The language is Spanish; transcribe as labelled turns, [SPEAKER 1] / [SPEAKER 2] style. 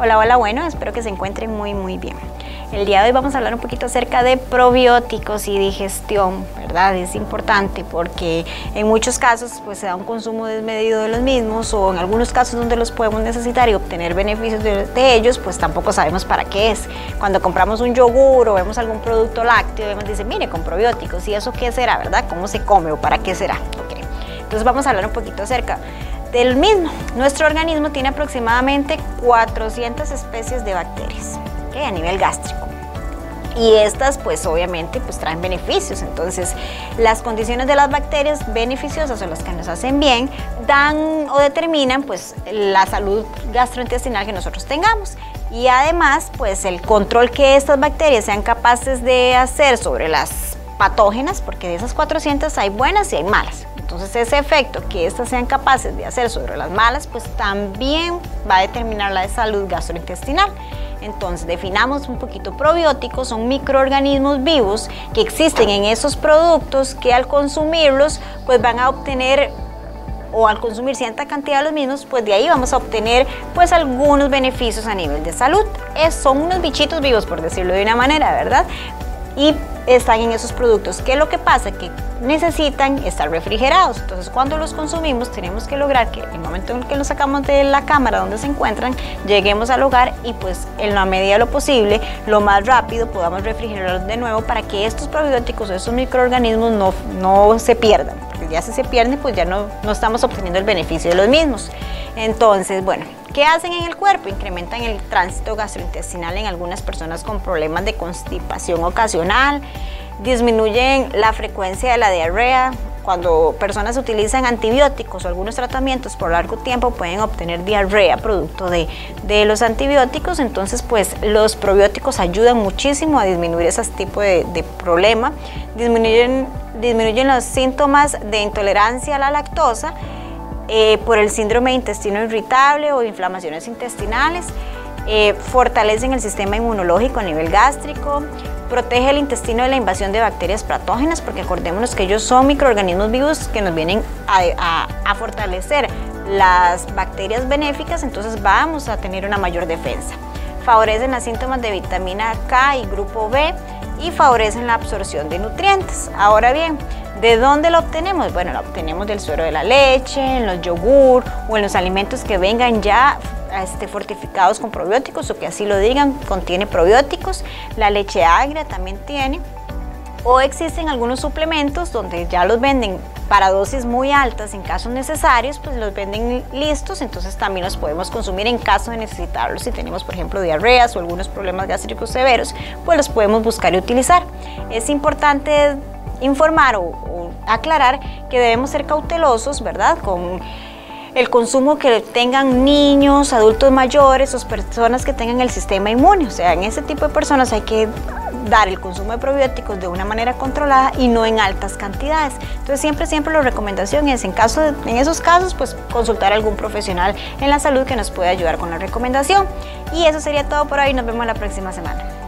[SPEAKER 1] Hola, hola, bueno, espero que se encuentren muy bien. El día de hoy vamos a hablar un poquito acerca de probióticos y digestión, ¿verdad? Es importante porque en muchos casos pues se da un consumo desmedido de los mismos, o en algunos casos donde los podemos necesitar y obtener beneficios de ellos, pues tampoco sabemos para qué es. Cuando compramos un yogur o vemos algún producto lácteo, dice, mire, con probióticos, ¿y eso qué será, verdad? ¿Cómo se come o para qué será? Okay. Entonces vamos a hablar un poquito acerca del mismo. Nuestro organismo tiene aproximadamente 400 especies de bacterias, ¿okay? A nivel gástrico. Y estas pues obviamente pues traen beneficios. Entonces las condiciones de las bacterias beneficiosas o las que nos hacen bien dan o determinan pues la salud gastrointestinal que nosotros tengamos. Y además pues el control que estas bacterias sean capaces de hacer sobre las patógenas, porque de esas 400 hay buenas y hay malas. Entonces ese efecto que estas sean capaces de hacer sobre las malas, pues también va a determinar la salud gastrointestinal. Entonces definamos un poquito probióticos, son microorganismos vivos que existen en esos productos que al consumirlos, pues van a obtener, o al consumir cierta cantidad de los mismos, pues de ahí vamos a obtener pues algunos beneficios a nivel de salud. Son unos bichitos vivos, por decirlo de una manera, ¿verdad? Y están en esos productos. ¿Qué es lo que pasa? Que necesitan estar refrigerados. Entonces cuando los consumimos tenemos que lograr que el momento en que los sacamos de la cámara donde se encuentran, lleguemos al hogar y pues en la medida de lo posible, lo más rápido podamos refrigerarlos de nuevo para que estos probióticos o estos microorganismos no se pierdan. Porque ya si se pierden pues ya no estamos obteniendo el beneficio de los mismos. Entonces, bueno, ¿qué hacen en el cuerpo? Incrementan el tránsito gastrointestinal en algunas personas con problemas de constipación ocasional, disminuyen la frecuencia de la diarrea. Cuando personas utilizan antibióticos o algunos tratamientos por largo tiempo pueden obtener diarrea producto de los antibióticos. Entonces pues los probióticos ayudan muchísimo a disminuir ese tipo de problema, disminuyen los síntomas de intolerancia a la lactosa, por el síndrome de intestino irritable o inflamaciones intestinales, fortalecen el sistema inmunológico a nivel gástrico, protege el intestino de la invasión de bacterias patógenas, porque acordémonos que ellos son microorganismos vivos que nos vienen a fortalecer las bacterias benéficas, entonces vamos a tener una mayor defensa. Favorecen los síntomas de vitamina K y grupo B y favorecen la absorción de nutrientes. Ahora bien, ¿de dónde lo obtenemos? Bueno, lo obtenemos del suero de la leche, en los yogur o en los alimentos que vengan ya fortificados con probióticos o que así lo digan, contiene probióticos. La leche agria también tiene. O existen algunos suplementos donde ya los venden para dosis muy altas en casos necesarios, pues los venden listos, entonces también los podemos consumir en caso de necesitarlos. Si tenemos, por ejemplo, diarreas o algunos problemas gástricos severos, pues los podemos buscar y utilizar. Es importante informar o aclarar que debemos ser cautelosos, ¿verdad?, con el consumo que tengan niños, adultos mayores o personas que tengan el sistema inmune. O sea, en ese tipo de personas hay que dar el consumo de probióticos de una manera controlada y no en altas cantidades. Entonces siempre la recomendación es, en esos casos, pues consultar a algún profesional en la salud que nos pueda ayudar con la recomendación. Y eso sería todo por hoy, nos vemos la próxima semana.